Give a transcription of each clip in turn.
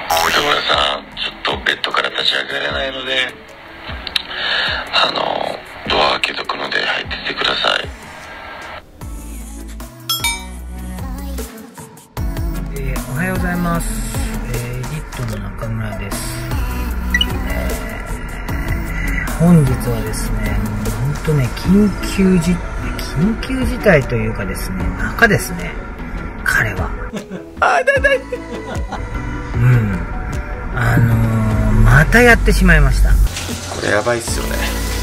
板村さん、ちょっとベッドから立ち上がれないので、ドア開けとくので入っててください。 おはようございます。リットの中村です。本日はですね、本当ね、緊急事態というかですね、バカですね、彼は。またやってしまいました。 これやばいっすよね。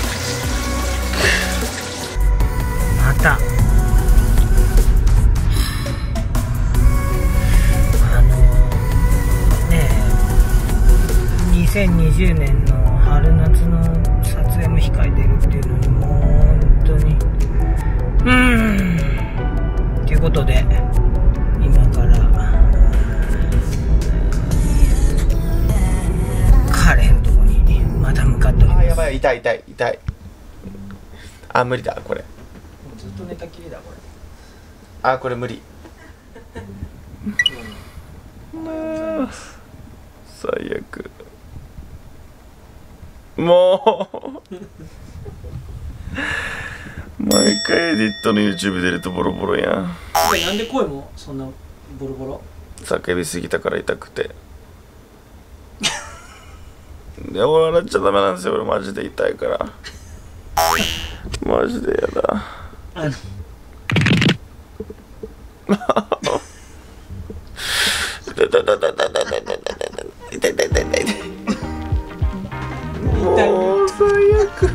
また。2020年の春夏の撮影も控えてるっていうのに、もう本当にということで、今から彼のとこにまた向かっております。 やばい、痛い。無理だこれ。 ずっと寝たきりだこれ。 これ無理。最悪。もう毎回エディットの YouTube 出るとボロボロやん。 なんで声もそんなボロボロ？ 叫びすぎたから痛くて。いや、俺笑っちゃダメなんですよ。俺マジで痛いから。マジでやだ。もう最悪。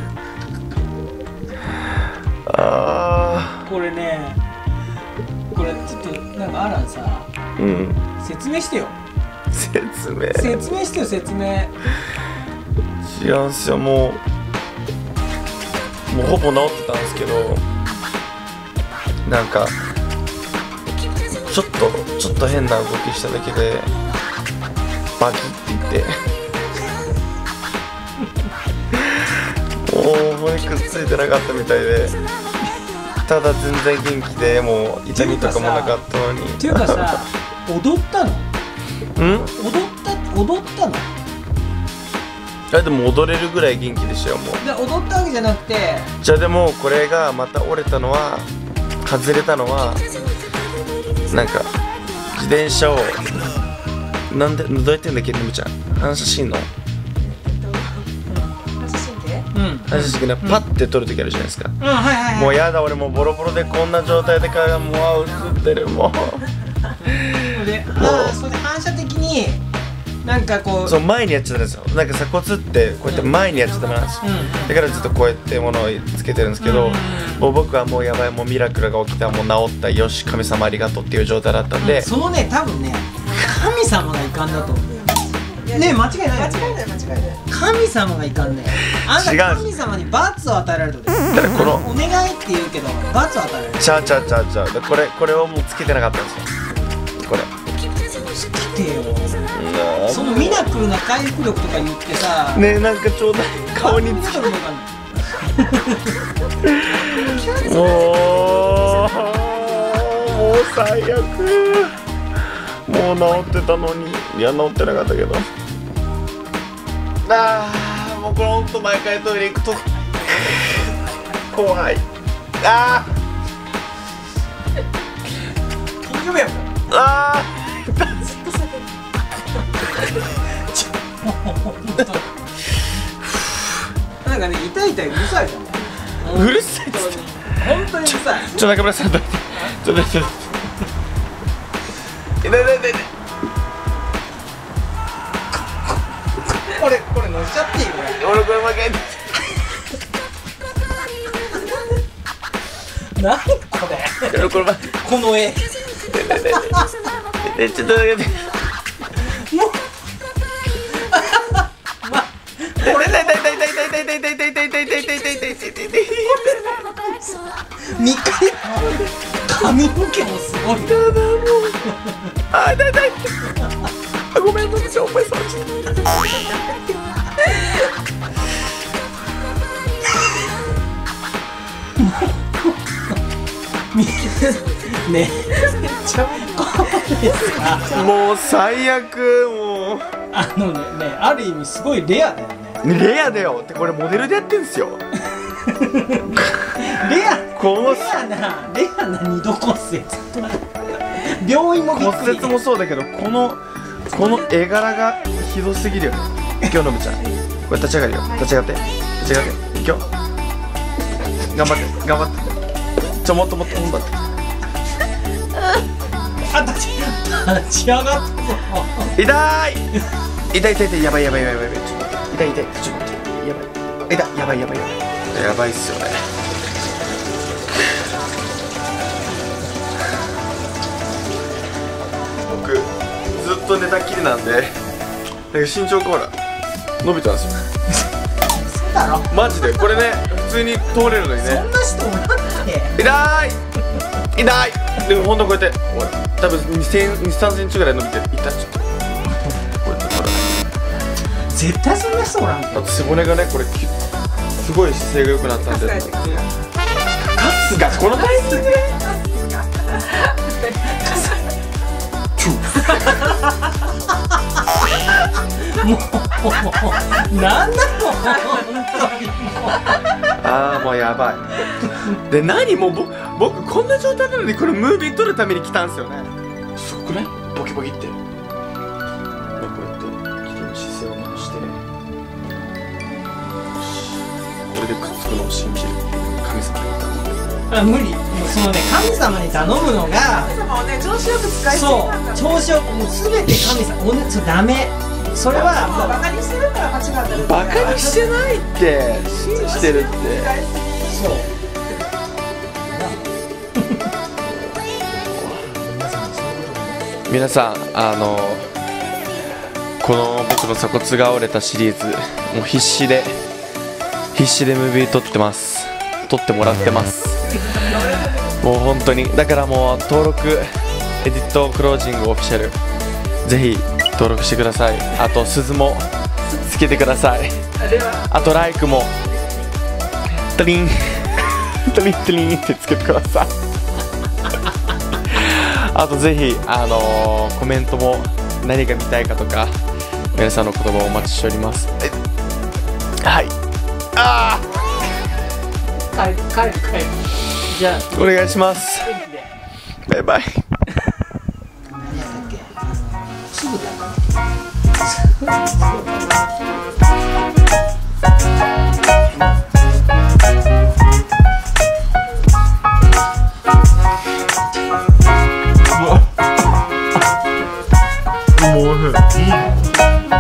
これね、これちょっとなんかアランさ、説明してよ。説明してよ、説明。 違うんすよ、もうほぼ治ってたんですけど、なんかちょっと変な動きしただけでバキっていってもう骨くっついてなかったみたいで、ただ全然元気で、もう痛みとかもなかったのに。 っていうかさ、踊ったの？踊ったの？ でも踊れるぐらい元気でしたよ、もう。 で踊ったわけじゃなくて、 じゃあでもこれがまた折れたのは、外れたのは、なんか自転車をどうやってんだっけ、ねむちゃん。反射神経の反射神経パッて取るときあるじゃないですか。もうやだ、俺もうボロボロでこんな状態で体がもう映ってる。もうで、それで反射的になんかこう、 そう前にやっちゃダメですよ。なんか鎖骨ってこうやって前にやっちゃダメなんですよ。だからずっとこうやって物をつけてるんですけど、もう僕はもうやばい、もうミラクルが起きた、もう治った、よし神様ありがとうっていう状態だったんで、 そのね、多分ね、神様がいかんだと思うね。間違いない神様がいかんね。あんた神様に罰を与えられると、 だからこのお願いって言うけど罰を与えられる。 ちゃうこれをもうつけてなかったんですよ。これつけてよ。そのミラクルな回復力とか言ってさ、 ねえ、なんかちょうだい、顔につけて。もう最悪。もう治ってたのに。いや、治ってなかったけど、もうこれほんと毎回トイレ行くと怖い。 大丈夫やもん。なんかね、痛いうるさいじゃん。 うるさいっつって、 本当にうるさい。 中村さん、ちょっと痛い。 これ乗っちゃっていい？ 俺これ負け。 何これ？この絵。 ちょっとだけで。 もう。これ痛い。 髪の毛もすごい。 痛い。ごめん、お前さ。 ねえ、めっちゃこもう最悪。もうある意味すごいレアだよね。 レアだよってこれモデルでやってんすよ。 レアな二度骨折。病院もびっくり。 骨折もそうだけどこの絵柄がひどすぎるよね。今日のぶちゃんこれ立ち上がるよ。立ち上がって今日頑張ってもっと頑張って。 立ち上がったぞ。 痛いやばいちょっと痛いちょっと待ってやばいやばいっすよね。僕ずっと寝たきりなんで身長ほら伸びたんですよ。 そうだろマジでこれね普通に通れるのにね。 そんな人おらんって。 痛いでもほんとこうやってほら多分2、3センチぐらい伸びていった。ちょっとこうやってほら絶対そんな人おらんって。 あと背骨がねこれすごい姿勢が良くなったんで。カスがこのタイミングでもうなんだろう。 ああもうやばい。で何もう僕こんな状態なのにこれムービー撮るために来たんですよね。すごくない？ボキボキって。こうやって姿勢を直してこれでくっつくのを信じる神様に頼む。無理。もうそのね神様に頼むのが神様をね調子よく使いすぎなんだ。 そう調子よくもう全て神様それダメ。それはバカにしてるから間違った。 バカにしてないって信じてるって。 そう皆さんこの僕の鎖骨が折れたシリーズもう必死でムービー撮ってもらってます。もう本当にだからもう登録エディットクロージングオフィシャルぜひ登録してください。あと鈴もつけてください。あとライクもトリントリントリンってつけてください。あとぜひコメントも何が見たいかとか皆さんの言葉をお待ちしております。はい。 帰るじゃあお願いします。バイバイ。 すぐだ。 もう